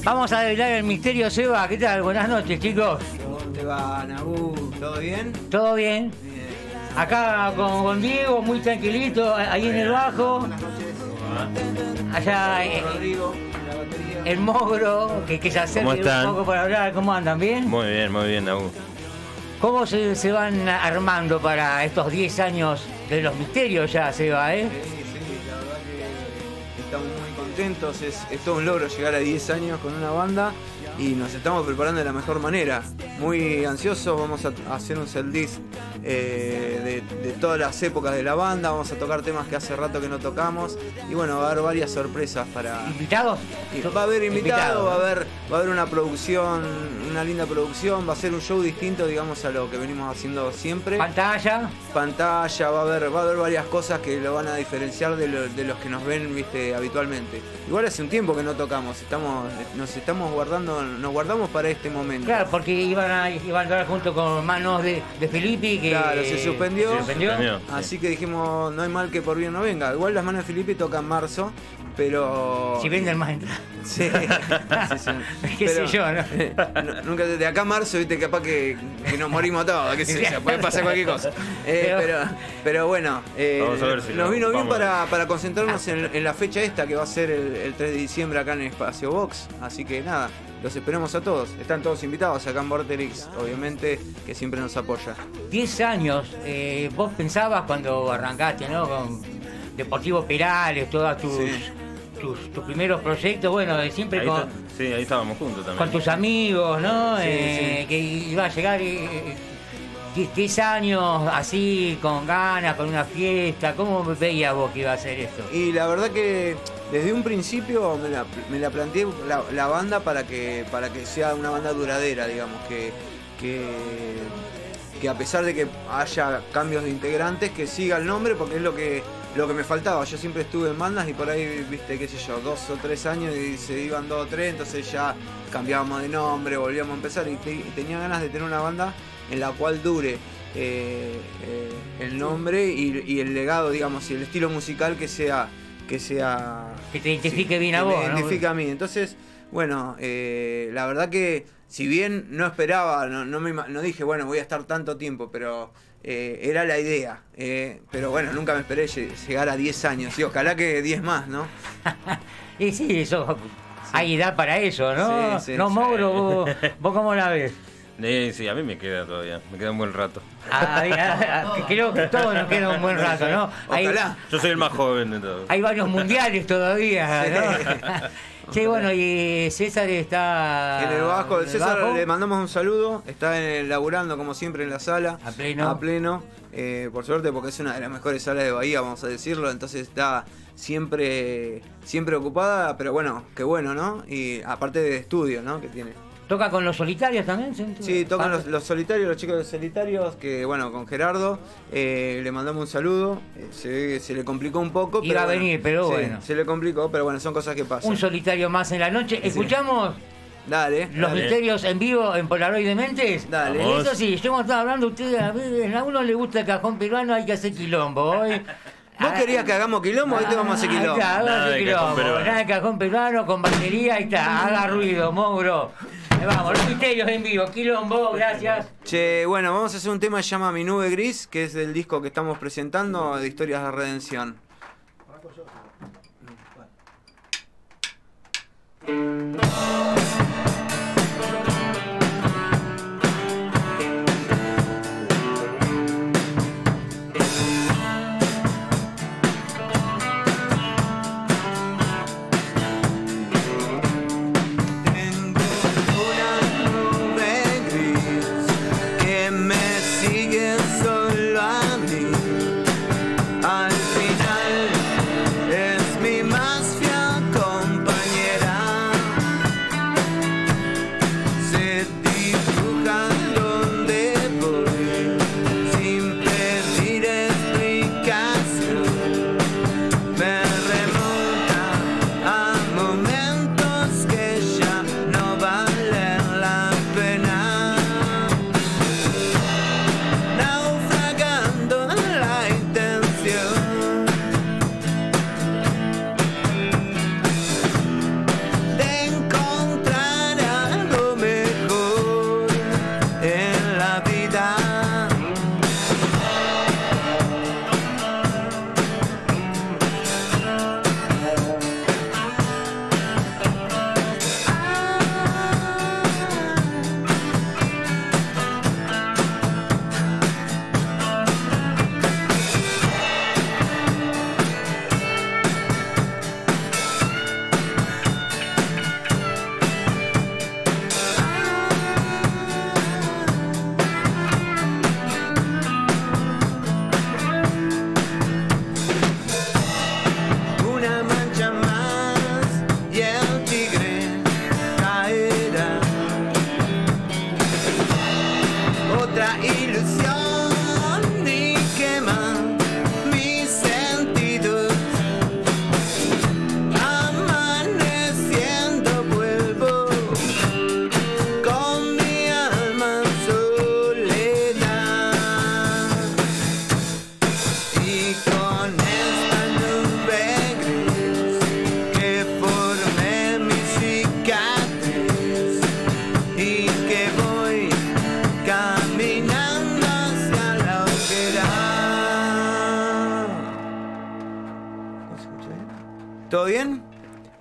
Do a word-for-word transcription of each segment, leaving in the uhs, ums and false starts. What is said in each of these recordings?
Vamos a develar el misterio, Seba. ¿Qué tal? Buenas noches, chicos. ¿Cómo te va, Nabú? ¿Todo bien? ¿Todo bien? Bien. Acá con, con Diego, muy tranquilito, ahí en el bajo. Buenas noches. Allá eh, Rodrigo, la batería. el Mogro, que, que se acerque ¿Cómo están? un poco para hablar. ¿Cómo andan? ¿Bien? Muy bien, muy bien, Nabú. ¿Cómo se, se van armando para estos diez años de los misterios ya, Seba, eh? Sí, sí, la verdad que estamos muy contentos. Es, es todo un logro llegar a diez años con una banda y nos estamos preparando de la mejor manera. Muy ansiosos, vamos a, a hacer un set list eh, de, de todas las épocas de la banda. Vamos a tocar temas que hace rato que no tocamos y bueno, va a haber varias sorpresas para... ¿Invitados? Y va a haber invitados, Invitado. va a haber, va a haber una producción, una linda producción, va a ser un show distinto, digamos, a lo que venimos haciendo siempre. ¿Pantalla? Pantalla, va a haber, va a haber varias cosas que lo van a diferenciar de, lo- de los que nos ven, viste, habitualmente. Igual hace un tiempo que no tocamos, estamos, nos estamos guardando, nos guardamos para este momento. Claro, porque iban a, iban a entrar junto con Manos de, de Filippi, que Claro, se suspendió. se suspendió. Suspendió. Así que dijimos, no hay mal que por bien no venga. Igual las manos de Filippi tocan marzo, pero... Si venden más entradas. Sí, sí, sí. Qué sé Pero, yo, ¿no? eh, no- nunca de acá a marzo, viste, capaz que, que nos morimos todos, qué sé yo, puede pasar cualquier cosa. Eh, Pero- pero, pero bueno, eh, Vamos a ver si nos lo vino bien ocupamos. para, para concentrarnos en, en la fecha esta que va a ser el, el tres de diciembre acá en Espacio Box. Así que nada, los esperamos a todos. Están todos invitados acá en Vorterix, obviamente, que siempre nos apoya. diez años, eh, vos pensabas cuando arrancaste, ¿no? Con Deportivo Perales, todos tus, Sí. tus, tus primeros proyectos, bueno, de siempre Ahí con, está- sí, ahí estábamos juntos también. con tus amigos, ¿no? Sí, Eh, sí. Que iba a llegar eh, diez años así, con ganas, con una fiesta. ¿Cómo veías vos que iba a ser esto? Y la verdad que desde un principio me la, me la planteé la, la banda para que, para que sea una banda duradera, digamos, que, que, que a pesar de que haya cambios de integrantes, que siga el nombre, porque es lo que, lo que me faltaba. Yo siempre estuve en bandas y por ahí, viste, qué sé yo, dos o tres años y se iban dos o tres, entonces ya cambiábamos de nombre, volvíamos a empezar y, te- y tenía ganas de tener una banda en la cual dure eh, eh, el nombre y, y el legado, digamos, y el estilo musical que sea que sea Que te identifique bien a que vos, me ¿no? identifique a mí. Entonces, bueno, eh, la verdad que si bien no esperaba, no, no, me, ima- no dije, bueno, voy a estar tanto tiempo, pero eh, era la idea. eh, pero bueno, nunca me esperé lle- llegar a diez años y ojalá que diez más, ¿no? Y sí, eso, hay edad para eso, ¿no? Sí, sí, no, sí. Mauro, vos, vos cómo la ves. Sí, sí, a mí me queda todavía, me queda un buen rato. Ah, ah, ah, creo que todos nos queda un buen rato, ¿no? Hay, Ojalá. Yo soy el más joven de todos. hay varios mundiales todavía, ¿no? Sí, bueno, y César está... En el bajo, en el César bajo. le mandamos un saludo, está en el- laburando como siempre en la sala. A pleno. A pleno, eh, por suerte porque es una de las mejores salas de Bahía, vamos a decirlo, entonces está siempre, siempre ocupada, pero bueno, qué bueno, ¿no? Y aparte de estudio, ¿no? Que tiene. ¿Toca con los solitarios también? Sí, tocan Ah, los, los solitarios, los chicos de solitarios, que bueno, con Gerardo, eh, le mandamos un saludo, eh, se, se le complicó un poco. Iba a bueno, venir, pero sí, bueno. Se le complicó, pero bueno, son cosas que pasan. Un solitario más en la noche. ¿Escuchamos Dale, los dale. misterios en vivo en Polaroid de Mentes? Dale. Vamos. Eso sí, yo estaba hablando, ustedes, a ver, a uno le gusta el cajón peruano, hay que hacer quilombo. Hoy. ¿Vos querías que hagamos quilombo? Ahí te vamos a hacer Ahí quilombo. está, vamos a Nada hacer de cajón quilombo. peruano. Nada de cajón peruano, con batería, ahí está, haga ruido, Mauro. Ahí vamos, los misterios en vivo, quilombo, gracias. Che, bueno, vamos a hacer un tema que se llama Mi Nube Gris, que es del disco que estamos presentando de Historias de Redención. Tengo una nube gris que me sigue solo a mí. Al final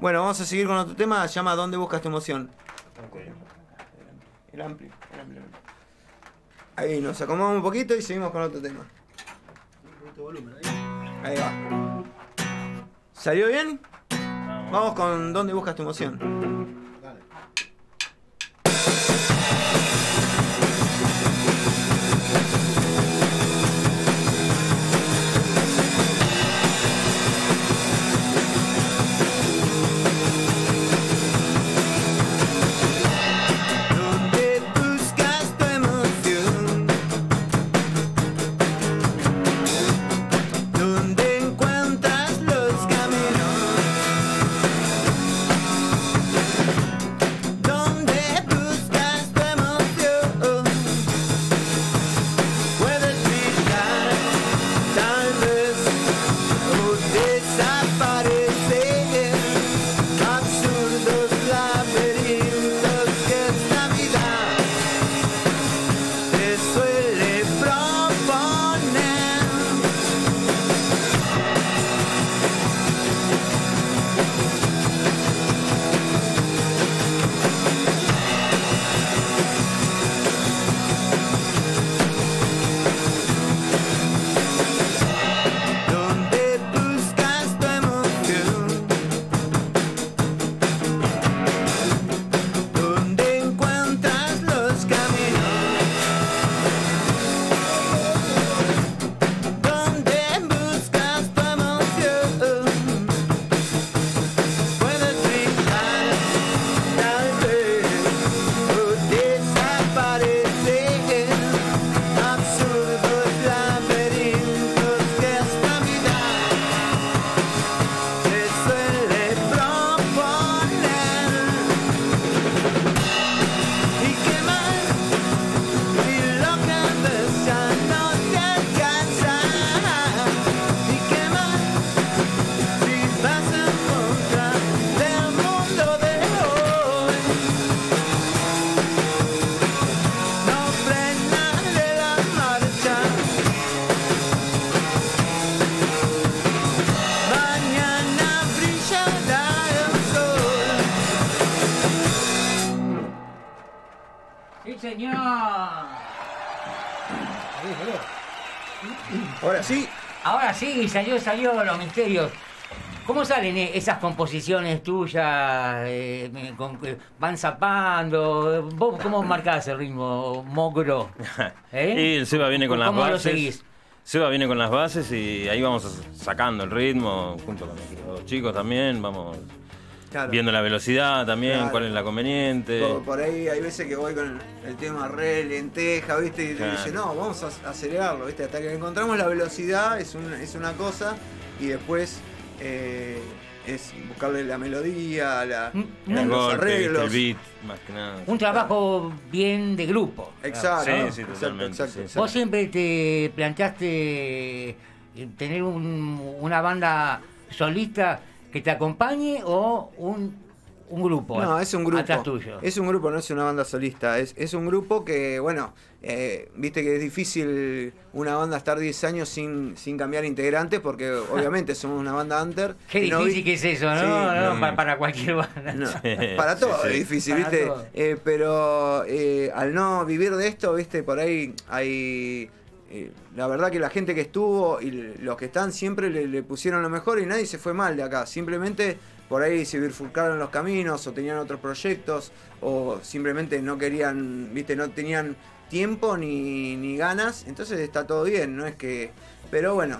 Bueno, vamos a seguir con otro tema, se llama ¿Dónde buscas tu emoción? El amplio, el amplio. Ahí nos acomodamos un poquito y seguimos con otro tema. Ahí va. ¿Salió bien? Vamos con ¿Dónde buscas tu emoción? Dale. señor. Ahora sí. Ahora sí, salió, salió Los Misterios. ¿Cómo salen esas composiciones tuyas? Eh, con, ¿Van zapando? ¿Vos cómo marcás el ritmo, Mogro? ¿Eh? Y el Seba viene con las ¿Cómo bases. lo seguís? Seba viene con las bases y ahí vamos sacando el ritmo, junto con los chicos también, vamos Claro. viendo la velocidad también, Claro. cuál es la conveniente. Por, por ahí hay veces que voy con el tema re lenteja, ¿viste? Y te Claro. dice, no, vamos a acelerarlo, ¿viste? Hasta que encontramos la velocidad es, un, es una cosa y después eh, es buscarle la melodía, la, Mm, la- el los golpe, arreglos. el beat, más que nada. Un trabajo bien de grupo. Exacto, Sí, ¿no? sí, Exacto, totalmente, exacto, sí. exacto. ¿Vos siempre te planteaste eh, tener un- una banda solista que te acompañe o un, un grupo? No, es un grupo. Atrás tuyo. Es un grupo, no es una banda solista. Es, es un grupo que, bueno, eh, viste que es difícil una banda estar diez años sin, sin cambiar integrantes porque obviamente somos una banda under. Qué y no difícil vi- que es eso, ¿no? Sí, no, no. para, para cualquier banda. No, Sí, para todo sí, sí. es difícil, Para ¿viste? todo. Eh, pero eh, al no vivir de esto, ¿viste? Por ahí hay... eh, la verdad que la gente que estuvo y los que están siempre le, le pusieron lo mejor y nadie se fue mal de acá. Simplemente por ahí se bifurcaron los caminos o tenían otros proyectos o simplemente no querían, ¿viste? No tenían tiempo ni, ni ganas. Entonces está todo bien, no es que... Pero bueno...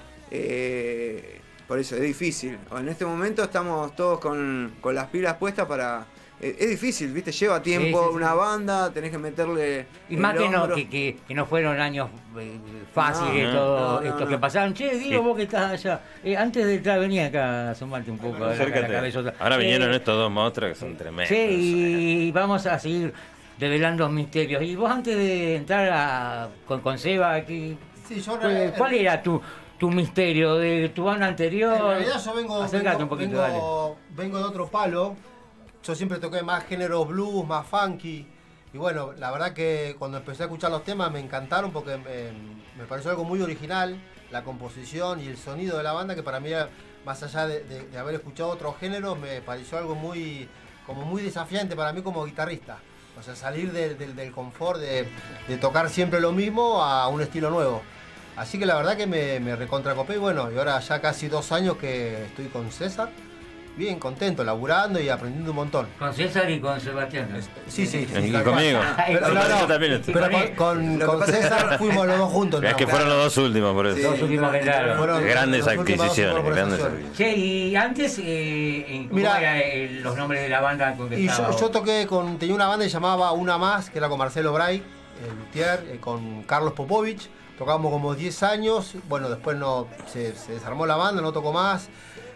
Eh, por eso es difícil. En este momento estamos todos con, con las pilas puestas para... eh, es difícil, ¿viste? Lleva tiempo Sí, sí, sí. una banda, tenés que meterle... Y el más que no, hombro. que, que, que no fueron años eh, fáciles No, todo no, no, esto no. que pasaron. Che, Diego, Sí. vos que estás allá. Eh, antes de entrar, venía acá a sumarte un poco a la, a la Acércate. cabezota. Ahora Che, vinieron estos dos monstruos que son tremendos. Che, y vamos a seguir develando misterios. Y vos antes de entrar a, con, con Seba, aquí, Sí, yo ¿cuál, cuál era tu, tu misterio de tu banda anterior? En realidad yo vengo, Acércate vengo, un poquito, dale. vengo, vengo de otro palo. Yo siempre toqué más géneros blues, más funky. Y bueno, la verdad que cuando empecé a escuchar los temas me encantaron porque me, me pareció algo muy original, la composición y el sonido de la banda, que para mí era más allá de, de- de haber escuchado otros géneros, me pareció algo muy, como muy desafiante para mí como guitarrista. O sea, salir del, del- del confort de, de tocar siempre lo mismo a un estilo nuevo. Así que la verdad que me, me recontracopé y bueno, y ahora ya casi dos años que estoy con César. Bien, contento, laburando y aprendiendo un montón. Con César y con Sebastián. ¿no? Sí, sí. Y tal conmigo. cual. Pero, no, no, Yo también estoy. pero Con con, él. con- Lo que con pasa es que- César fuimos los dos juntos. Es ¿no? que fueron los dos últimos, por eso. Dos últimos que entraron. Fueron Grandes las últimas dos adquisiciones, grandes incorporaciones. Che, y antes, eh, ¿cómo Mirá. eran eh, los nombres de la banda con que Y estaba yo, vos? yo toqué con. Tenía una banda que llamaba Una Más, que era con Marcelo Bray, el luthier, eh, con Carlos Popovich. Tocábamos como diez años. Bueno, después no se, se desarmó la banda, no tocó más.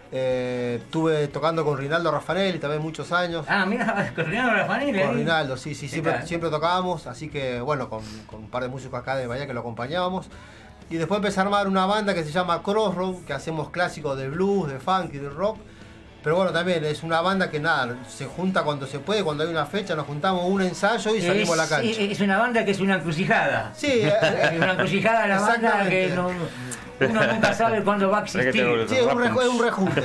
Eh, estuve tocando con Rinaldo Raffanelli también muchos años. Ah, mira, con Rinaldo Raffanelli. Con ahí. Rinaldo, sí, sí, ¿Qué siempre, tal? siempre tocábamos, así que bueno, con, con un par de músicos acá de Bahía que lo acompañábamos. Y después empecé a armar una banda que se llama Crossroad, que hacemos clásicos de blues, de funk y de rock. Pero bueno, también es una banda que nada, se junta cuando se puede, cuando hay una fecha, nos juntamos un ensayo y salimos a la cancha. Es, es una banda que es una encrucijada. Sí, eh, Es una encrucijada la banda que no, uno nunca sabe cuándo va a Sé que te existir. sí, es un, reju- es un rejunte.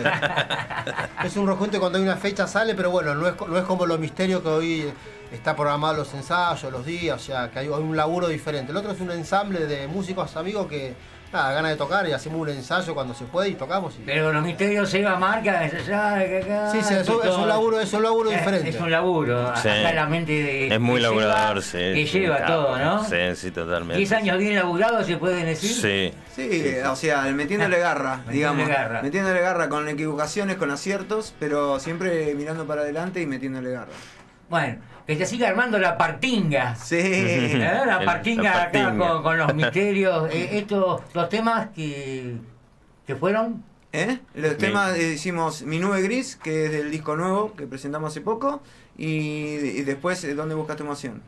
Es un rejunte cuando hay una fecha sale, pero bueno, no es, co- no es como los misterios que hoy está programado los ensayos, los días, o sea, que hay, hay un laburo diferente. El otro es un ensamble de músicos amigos que, nada, ganas de tocar y hacemos un ensayo cuando se puede y tocamos. Y... Pero los misterios se va marca, es allá, que acá, Sí, sí, es un, es un laburo, es un laburo Es- diferente. Es un laburo. Sí. Acá la mente de, Es muy que lleva- laburador, sí. Que sí, lleva capo. todo, ¿no? Sí, sí, totalmente. diez años bien laburados, se pueden decir. Sí. Sí, o sea, metiéndole garra, Metiéndole digamos. garra. Metiéndole garra con equivocaciones, con aciertos, pero siempre mirando para adelante y metiéndole garra. Bueno, que se siga armando la partinga. Sí. ¿Eh? La El- partinga la acá partinga. con, con los misterios. Eh, estos, los temas que, que fueron. ¿Eh? Los temas eh, hicimos Mi Nube Gris, que es del disco nuevo que presentamos hace poco, y, y después eh, ¿Dónde buscas tu emoción?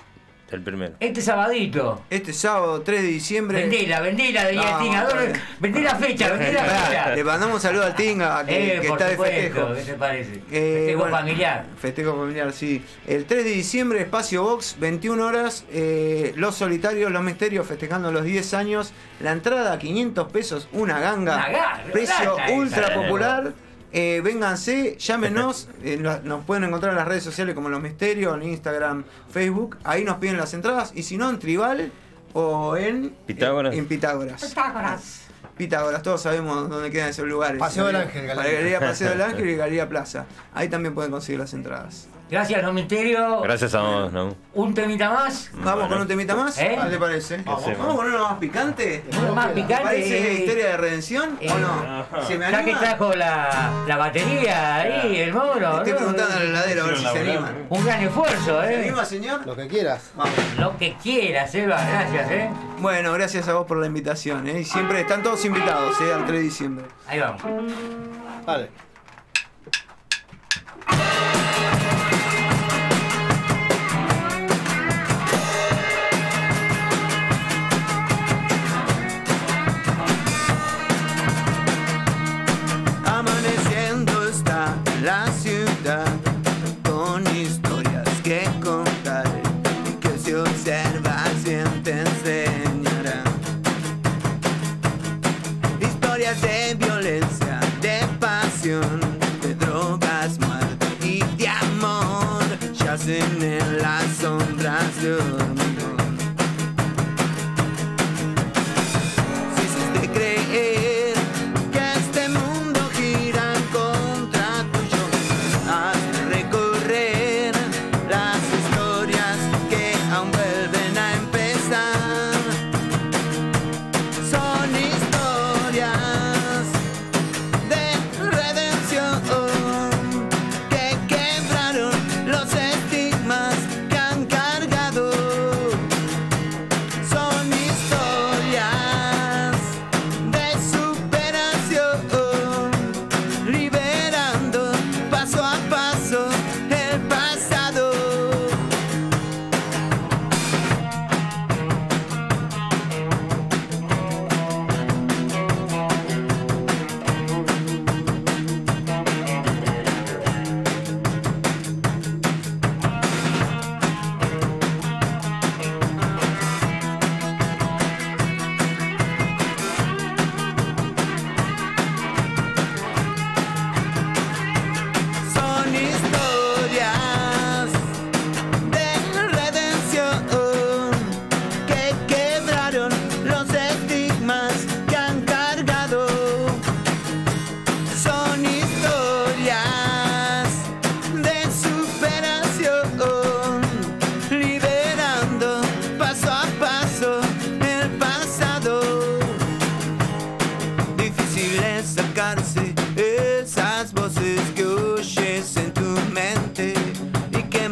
El primero. Este sabadito. Este sábado tres de diciembre. Vendela, vendela de No, Tinga. eh. Vendé la fecha, vendé la fecha. Le mandamos un saludo al Tinga, que, Eh, que por está de supuesto, festejo. ¿qué te parece? Eh, Festejo bueno, familiar. Festejo familiar, sí. El tres de diciembre, Espacio Box, veintiuna horas, eh, Los Solitarios, Los Misterios, festejando los diez años. La entrada, quinientos pesos, una ganga. Una ganga, Precio plata esa. ultra popular. Eh, vénganse, llámenos, eh, nos, nos pueden encontrar en las redes sociales como Los Misterios, en Instagram, Facebook. Ahí nos piden las entradas. Y si no, en Tribal o en Pitágoras. En, en Pitágoras. Pitágoras. Pitágoras, todos sabemos dónde quedan esos lugares. Paseo del Ángel, Para Galería. Galería Paseo del Ángel y Galería Plaza. Ahí también pueden conseguir las entradas. Gracias, Los Misterios. Gracias a vos, ¿no? Un temita más. Vamos Bueno. con un temita más. ¿Eh? ¿Qué te parece? Vamos, Hacemos. ¿Vamos con uno más picante? Uno más ¿Te picante. parece eh, historia de redención eh, o no? ¿Se me Ya que anima? trajo la, la batería ahí, el moro. Estoy ¿no? preguntando al heladero a ver si se anima. Un gran esfuerzo, ¿Se ¿eh? anima, señor? Lo que quieras. Vamos. Lo que quieras, Eva. Gracias, ¿eh? Bueno, gracias a vos por la invitación. ¿eh? Y siempre están todos invitados ¿eh? al tres de diciembre. Ahí vamos. Vale. Amaneciendo está la ciudad con historias que contar, que si observas bien te enseñarán. Historias de violencia, de pasión, de drogas, muerte y de amor, yacen en las sombras de hormigón. Si hiciste creer que este mundo gira en contra tuyo, hazme recorrer las historias que aún vuelven a empezar. Son historias de redención que quebraron los estigmas que han cargado.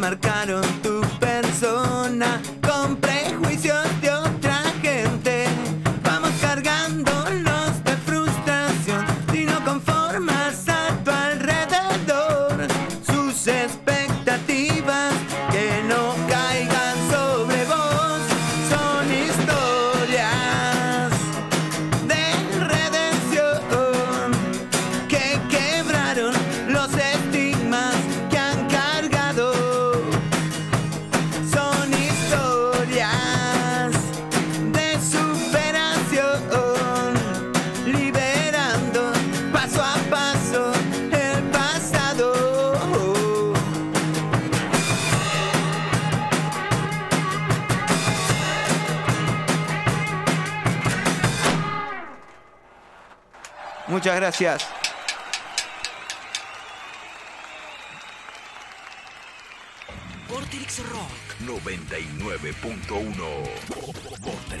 marcaron tu persona con prejuicios de otra gente. Vamos cargándonos de frustración si no conformas a tu alrededor sus expectativas que no caigan sobre vos. Son historias de redención que quebraron los estigmas que han cargado. Son historias de superación, liberando paso a paso el pasado. Muchas gracias. Vorterix Rock noventa y nueve punto uno. Vorterix.